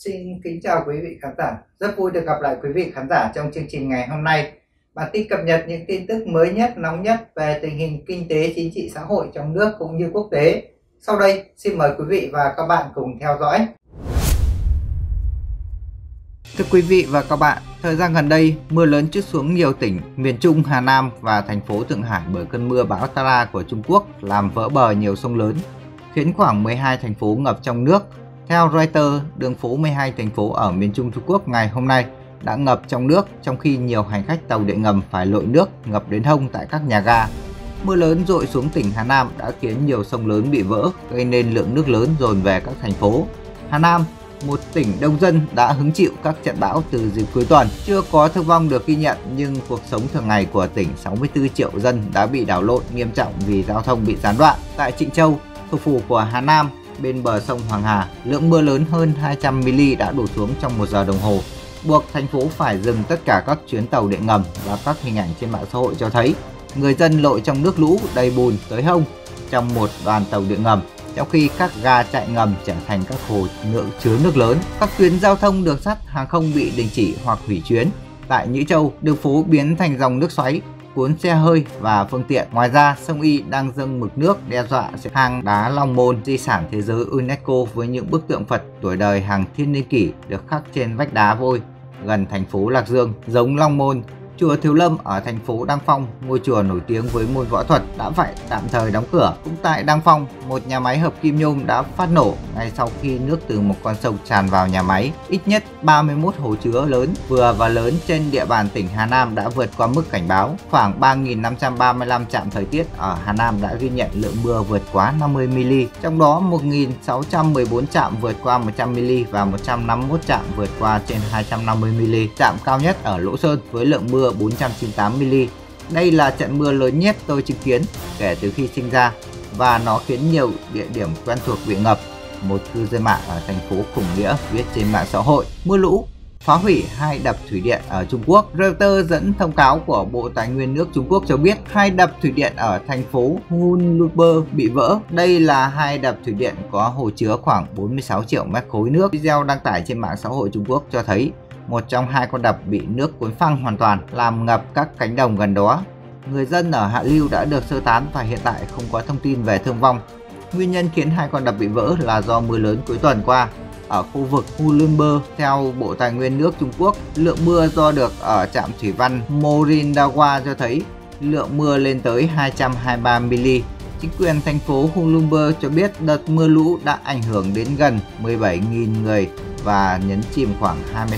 Xin kính chào quý vị khán giả. Rất vui được gặp lại quý vị khán giả trong chương trình ngày hôm nay. Bản tin cập nhật những tin tức mới nhất, nóng nhất về tình hình kinh tế, chính trị, xã hội trong nước cũng như quốc tế. Sau đây, xin mời quý vị và các bạn cùng theo dõi. Thưa quý vị và các bạn, thời gian gần đây, mưa lớn trút xuống nhiều tỉnh miền Trung, Hà Nam và thành phố Thượng Hải bởi cơn mưa bão Tara của Trung Quốc làm vỡ bờ nhiều sông lớn, khiến khoảng 12 thành phố ngập trong nước. Theo Reuters, đường phố 12 thành phố ở miền Trung Trung Quốc ngày hôm nay đã ngập trong nước, trong khi nhiều hành khách tàu điện ngầm phải lội nước ngập đến hông tại các nhà ga. Mưa lớn dội xuống tỉnh Hà Nam đã khiến nhiều sông lớn bị vỡ, gây nên lượng nước lớn dồn về các thành phố. Hà Nam, một tỉnh đông dân, đã hứng chịu các trận bão từ dịp cuối tuần. Chưa có thương vong được ghi nhận, nhưng cuộc sống thường ngày của tỉnh 64 triệu dân đã bị đảo lộn nghiêm trọng vì giao thông bị gián đoạn. Tại Trịnh Châu, thủ phủ của Hà Nam, bên bờ sông Hoàng Hà, lượng mưa lớn hơn 200 mm đã đổ xuống trong 1 giờ đồng hồ, buộc thành phố phải dừng tất cả các chuyến tàu điện ngầm, và các hình ảnh trên mạng xã hội cho thấy người dân lội trong nước lũ đầy bùn tới hông trong một đoàn tàu điện ngầm, trong khi các ga chạy ngầm trở thành các hồ chứa nước lớn. Các tuyến giao thông đường sắt, hàng không bị đình chỉ hoặc hủy chuyến. Tại Nhữ Châu, đường phố biến thành dòng nước xoáy, cuốn xe hơi và phương tiện. Ngoài ra, sông Y đang dâng mực nước, đe dọa hang đá Long Môn, di sản thế giới UNESCO với những bức tượng Phật tuổi đời hàng thiên niên kỷ được khắc trên vách đá vôi gần thành phố Lạc Dương, giống Long Môn. Chùa Thiếu Lâm ở thành phố Đăng Phong, ngôi chùa nổi tiếng với môn võ thuật, đã phải tạm thời đóng cửa. Cũng tại Đăng Phong, một nhà máy hợp kim nhôm đã phát nổ ngay sau khi nước từ một con sông tràn vào nhà máy. Ít nhất 31 hồ chứa lớn, vừa và lớn trên địa bàn tỉnh Hà Nam đã vượt qua mức cảnh báo. Khoảng 3.535 trạm thời tiết ở Hà Nam đã ghi nhận lượng mưa vượt quá 50 mm, trong đó 1.614 trạm vượt qua 100 mm và 151 trạm vượt qua trên 250 mm. Trạm cao nhất ở Lỗ Sơn với lượng mưa 498 mm. Đây là trận mưa lớn nhất tôi chứng kiến kể từ khi sinh ra, và nó khiến nhiều địa điểm quen thuộc bị ngập. Một cư dân mạng ở thành phố Khủng Nghĩa viết trên mạng xã hội: mưa lũ phá hủy 2 đập thủy điện ở Trung Quốc. Reuters dẫn thông cáo của Bộ Tài nguyên nước Trung Quốc cho biết 2 đập thủy điện ở thành phố Hulunbuir bị vỡ. Đây là 2 đập thủy điện có hồ chứa khoảng 46 triệu mét khối nước. Video đăng tải trên mạng xã hội Trung Quốc cho thấy một trong 2 con đập bị nước cuốn phăng hoàn toàn, làm ngập các cánh đồng gần đó. Người dân ở hạ lưu đã được sơ tán và hiện tại không có thông tin về thương vong. Nguyên nhân khiến 2 con đập bị vỡ là do mưa lớn cuối tuần qua ở khu vực Hulunbuir. Theo Bộ Tài nguyên nước Trung Quốc, lượng mưa đo được ở trạm thủy văn Morindawa cho thấy lượng mưa lên tới 223 mm. Chính quyền thành phố Hulunbuir cho biết đợt mưa lũ đã ảnh hưởng đến gần 17.000 người và nhấn chìm khoảng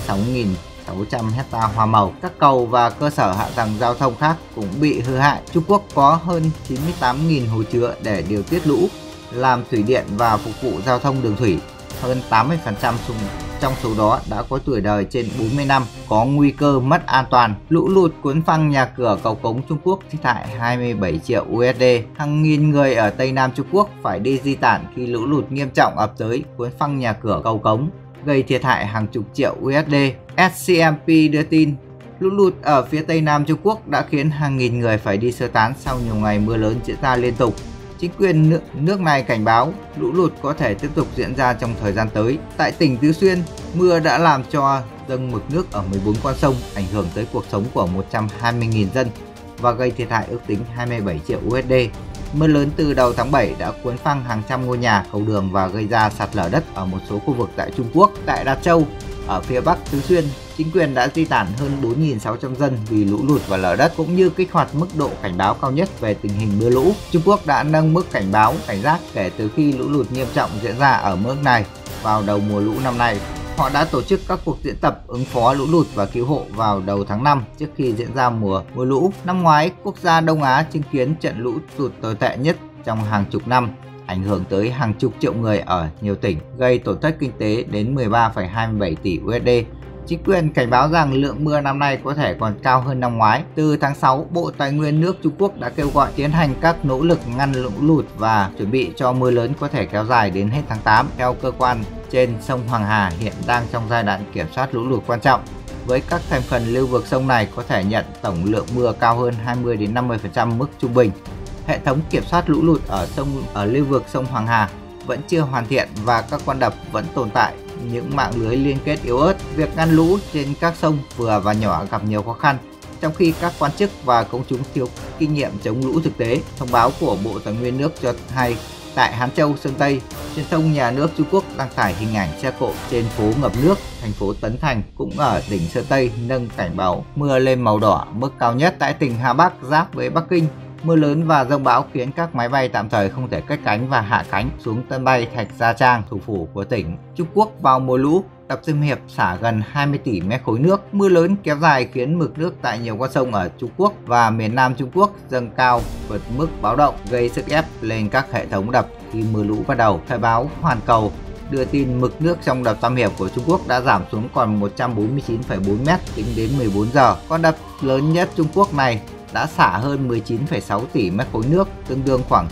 26.600 hecta hoa màu. Các cầu và cơ sở hạ tầng giao thông khác cũng bị hư hại. Trung Quốc có hơn 98.000 hồ chứa để điều tiết lũ, làm thủy điện và phục vụ giao thông đường thủy. Hơn 80% trong số đó đã có tuổi đời trên 40 năm, có nguy cơ mất an toàn. Lũ lụt cuốn phăng nhà cửa, cầu cống Trung Quốc thiệt hại 27 triệu USD. Hàng nghìn người ở Tây Nam Trung Quốc phải đi di tản khi lũ lụt nghiêm trọng ập tới, cuốn phăng nhà cửa, cầu cống, gây thiệt hại hàng chục triệu USD. SCMP đưa tin lũ lụt ở phía Tây Nam Trung Quốc đã khiến hàng nghìn người phải đi sơ tán sau nhiều ngày mưa lớn diễn ra liên tục. Chính quyền nước này cảnh báo lũ lụt có thể tiếp tục diễn ra trong thời gian tới. Tại tỉnh Tứ Xuyên, mưa đã làm cho dâng mực nước ở 14 con sông, ảnh hưởng tới cuộc sống của 120.000 dân và gây thiệt hại ước tính 27 triệu USD. Mưa lớn từ đầu tháng 7 đã cuốn phăng hàng trăm ngôi nhà, cầu đường và gây ra sạt lở đất ở một số khu vực tại Trung Quốc. Tại Đạt Châu, ở phía Bắc Tứ Xuyên, chính quyền đã di tản hơn 4.600 dân vì lũ lụt và lở đất, cũng như kích hoạt mức độ cảnh báo cao nhất về tình hình mưa lũ. Trung Quốc đã nâng mức cảnh báo cảnh giác kể từ khi lũ lụt nghiêm trọng diễn ra ở nước này vào đầu mùa lũ năm nay. Họ đã tổ chức các cuộc diễn tập ứng phó lũ lụt và cứu hộ vào đầu tháng 5 trước khi diễn ra mùa lũ. Năm ngoái, quốc gia Đông Á chứng kiến trận lũ lụt tồi tệ nhất trong hàng chục năm, ảnh hưởng tới hàng chục triệu người ở nhiều tỉnh, gây tổn thất kinh tế đến 13,27 tỷ USD. Chính quyền cảnh báo rằng lượng mưa năm nay có thể còn cao hơn năm ngoái. Từ tháng 6, Bộ Tài nguyên nước Trung Quốc đã kêu gọi tiến hành các nỗ lực ngăn lũ lụt và chuẩn bị cho mưa lớn có thể kéo dài đến hết tháng 8. Theo cơ quan trên, sông Hoàng Hà hiện đang trong giai đoạn kiểm soát lũ lụt quan trọng, với các thành phần lưu vực sông này có thể nhận tổng lượng mưa cao hơn 20-50% mức trung bình. Hệ thống kiểm soát lũ lụt ở lưu vực sông Hoàng Hà vẫn chưa hoàn thiện và các con đập vẫn tồn tại những mạng lưới liên kết yếu ớt. Việc ngăn lũ trên các sông vừa và nhỏ gặp nhiều khó khăn, trong khi các quan chức và công chúng thiếu kinh nghiệm chống lũ thực tế. Thông báo của Bộ Tài nguyên nước cho hay tại Hán Châu, Sơn Tây, truyền thông nhà nước Trung Quốc đăng tải hình ảnh xe cộ trên phố ngập nước. Thành phố Tấn Thành cũng ở tỉnh Sơn Tây nâng cảnh báo mưa lên màu đỏ, mức cao nhất. Tại tỉnh Hà Bắc giáp với Bắc Kinh, mưa lớn và dông bão khiến các máy bay tạm thời không thể cất cánh và hạ cánh xuống sân bay Thạch Gia Trang, thủ phủ của tỉnh. Trung Quốc vào mùa lũ, đập Tam Hiệp xả gần 20 tỷ mét khối nước. Mưa lớn kéo dài khiến mực nước tại nhiều con sông ở Trung Quốc và miền Nam Trung Quốc dâng cao vượt mức báo động, gây sức ép lên các hệ thống đập khi mưa lũ bắt đầu. Thời báo Hoàn Cầu đưa tin mực nước trong đập Tam Hiệp của Trung Quốc đã giảm xuống còn 149,4 mét tính đến 14 giờ. Con đập lớn nhất Trung Quốc này đã xả hơn 19,6 tỷ mét khối nước, tương đương khoảng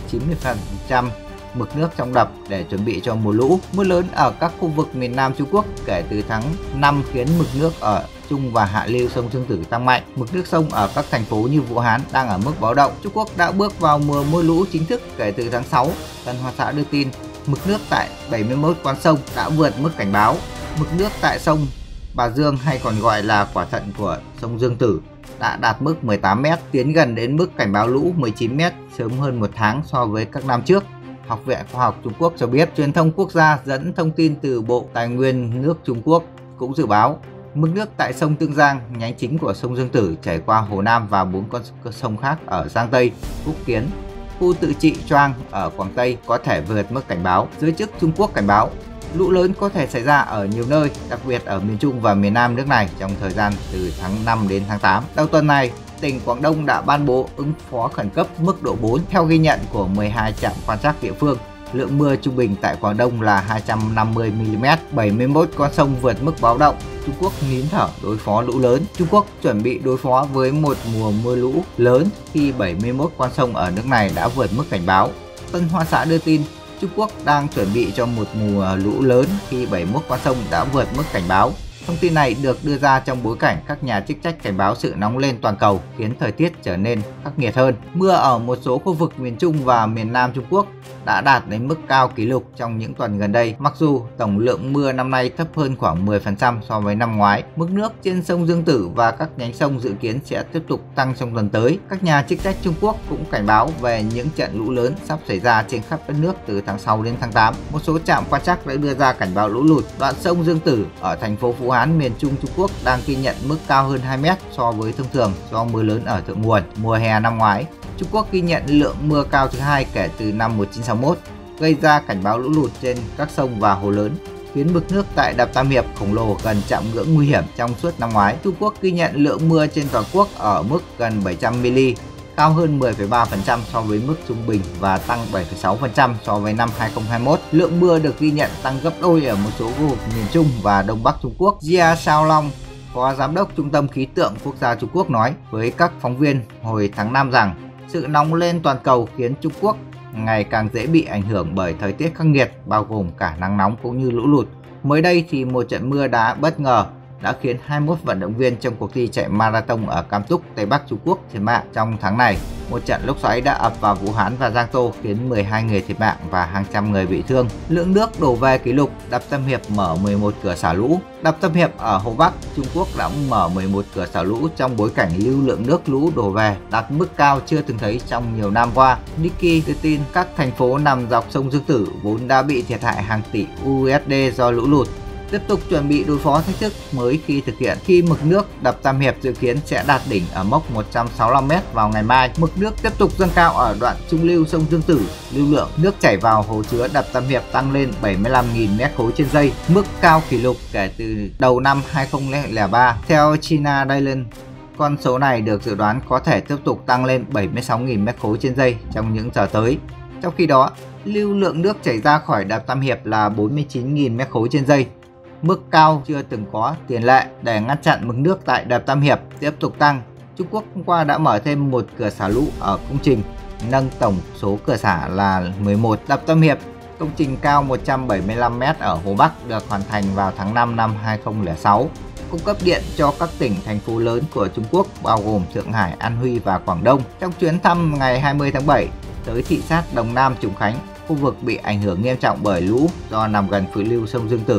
90% mực nước trong đập để chuẩn bị cho mùa lũ. Mưa lớn ở các khu vực miền Nam Trung Quốc kể từ tháng 5 khiến mực nước ở trung và hạ lưu sông Dương Tử tăng mạnh. Mực nước sông ở các thành phố như Vũ Hán đang ở mức báo động. Trung Quốc đã bước vào mùa lũ chính thức kể từ tháng 6. Tân Hoa Xã đưa tin mực nước tại 71 con sông đã vượt mức cảnh báo. Mực nước tại sông Bà Dương hay còn gọi là quả thận của sông Dương Tử đã đạt mức 18 m, tiến gần đến mức cảnh báo lũ 19 m, sớm hơn một tháng so với các năm trước. Học viện Khoa học Trung Quốc cho biết, truyền thông quốc gia dẫn thông tin từ Bộ Tài nguyên nước Trung Quốc cũng dự báo mức nước tại sông Tương Giang, nhánh chính của sông Dương Tử, chảy qua Hồ Nam và 4 con sông khác ở Giang Tây, Phúc Kiến, khu tự trị Choang ở Quảng Tây có thể vượt mức cảnh báo. Giới chức Trung Quốc cảnh báo lũ lớn có thể xảy ra ở nhiều nơi, đặc biệt ở miền Trung và miền Nam nước này trong thời gian từ tháng 5 đến tháng 8. Đầu tuần này, tỉnh Quảng Đông đã ban bố ứng phó khẩn cấp mức độ 4 theo ghi nhận của 12 trạm quan trắc địa phương. Lượng mưa trung bình tại Quảng Đông là 250 mm, 71 con sông vượt mức báo động. Trung Quốc nín thở đối phó lũ lớn. Trung Quốc chuẩn bị đối phó với một mùa mưa lũ lớn khi 71 con sông ở nước này đã vượt mức cảnh báo. Tân Hoa Xã đưa tin Trung Quốc đang chuẩn bị cho một mùa lũ lớn khi 71 con sông đã vượt mức cảnh báo. Thông tin này được đưa ra trong bối cảnh các nhà chức trách cảnh báo sự nóng lên toàn cầu khiến thời tiết trở nên khắc nghiệt hơn. Mưa ở một số khu vực miền Trung và miền Nam Trung Quốc đã đạt đến mức cao kỷ lục trong những tuần gần đây. Mặc dù tổng lượng mưa năm nay thấp hơn khoảng 10% so với năm ngoái, mức nước trên sông Dương Tử và các nhánh sông dự kiến sẽ tiếp tục tăng trong tuần tới. Các nhà chức trách Trung Quốc cũng cảnh báo về những trận lũ lớn sắp xảy ra trên khắp đất nước từ tháng 6 đến tháng 8. Một số trạm quan trắc đã đưa ra cảnh báo lũ lụt. Đoạn sông Dương Tử ở thành phố Vũ Hán, miền Trung Trung Quốc đang ghi nhận mức cao hơn 2 mét so với thông thường do mưa lớn ở thượng nguồn. Mùa hè năm ngoái, Trung Quốc ghi nhận lượng mưa cao thứ hai kể từ năm 1961, gây ra cảnh báo lũ lụt trên các sông và hồ lớn, khiến mực nước tại đập Tam Hiệp khổng lồ gần chạm ngưỡng nguy hiểm trong suốt năm ngoái. Trung Quốc ghi nhận lượng mưa trên toàn quốc ở mức gần 700 mm, cao hơn 10,3% so với mức trung bình và tăng 7,6% so với năm 2021. Lượng mưa được ghi nhận tăng gấp đôi ở một số khu vực miền Trung và Đông Bắc Trung Quốc. Jia Shaolong, Phó Giám đốc Trung tâm Khí tượng Quốc gia Trung Quốc nói với các phóng viên hồi tháng 5 rằng sự nóng lên toàn cầu khiến Trung Quốc ngày càng dễ bị ảnh hưởng bởi thời tiết khắc nghiệt, bao gồm cả nắng nóng cũng như lũ lụt. Mới đây thì một trận mưa đá bất ngờ đã khiến 21 vận động viên trong cuộc thi chạy marathon ở Cam Túc, Tây Bắc Trung Quốc thiệt mạng trong tháng này. Một trận lốc xoáy đã ập vào Vũ Hán và Giang Tô khiến 12 người thiệt mạng và hàng trăm người bị thương. Lượng nước đổ về kỷ lục, đập Tam Hiệp mở 11 cửa xả lũ. Đập Tam Hiệp ở Hồ Bắc, Trung Quốc đã mở 11 cửa xả lũ trong bối cảnh lưu lượng nước lũ đổ về đạt mức cao chưa từng thấy trong nhiều năm qua. Nikkei đưa tin các thành phố nằm dọc sông Dương Tử vốn đã bị thiệt hại hàng tỷ USD do lũ lụt, tiếp tục chuẩn bị đối phó thách thức mới khi thực hiện. Khi mực nước đập Tam Hiệp dự kiến sẽ đạt đỉnh ở mốc 165 m vào ngày mai. Mực nước tiếp tục dâng cao ở đoạn trung lưu sông Dương Tử. Lưu lượng nước chảy vào hồ chứa đập Tam Hiệp tăng lên 75.000 m khối trên giây, mức cao kỷ lục kể từ đầu năm 2003. Theo China Daily, con số này được dự đoán có thể tiếp tục tăng lên 76.000 m khối trên giây trong những giờ tới. Trong khi đó, lưu lượng nước chảy ra khỏi đập Tam Hiệp là 49.000 m khối trên giây, mức cao chưa từng có tiền lệ. Để ngăn chặn mực nước tại đập Tam Hiệp tiếp tục tăng, Trung Quốc hôm qua đã mở thêm một cửa xả lũ ở công trình, nâng tổng số cửa xả là 11. Đập Tam Hiệp, công trình cao 175 m ở Hồ Bắc, được hoàn thành vào tháng 5 năm 2006, cung cấp điện cho các tỉnh, thành phố lớn của Trung Quốc bao gồm Thượng Hải, An Huy và Quảng Đông. Trong chuyến thăm ngày 20 tháng 7 tới thị sát Đồng Nam, Trùng Khánh, khu vực bị ảnh hưởng nghiêm trọng bởi lũ do nằm gần phượng lưu sông Dương Tử,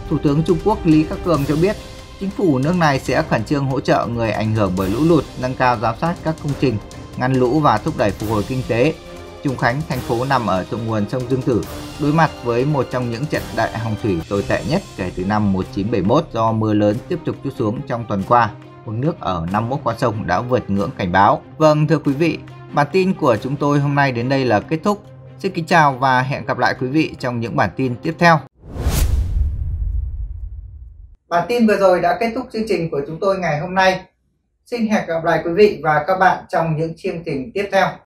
Thủ tướng Trung Quốc Lý Khắc Cường cho biết, chính phủ nước này sẽ khẩn trương hỗ trợ người ảnh hưởng bởi lũ lụt, nâng cao giám sát các công trình, ngăn lũ và thúc đẩy phục hồi kinh tế. Trùng Khánh, thành phố nằm ở thượng nguồn sông Dương Tử, đối mặt với một trong những trận đại hồng thủy tồi tệ nhất kể từ năm 1971 do mưa lớn tiếp tục trút xuống trong tuần qua. Mực nước ở 51 con sông đã vượt ngưỡng cảnh báo. Vâng, thưa quý vị, bản tin của chúng tôi hôm nay đến đây là kết thúc. Xin kính chào và hẹn gặp lại quý vị trong những bản tin tiếp theo. Bản tin vừa rồi đã kết thúc chương trình của chúng tôi ngày hôm nay. Xin hẹn gặp lại quý vị và các bạn trong những chương trình tiếp theo.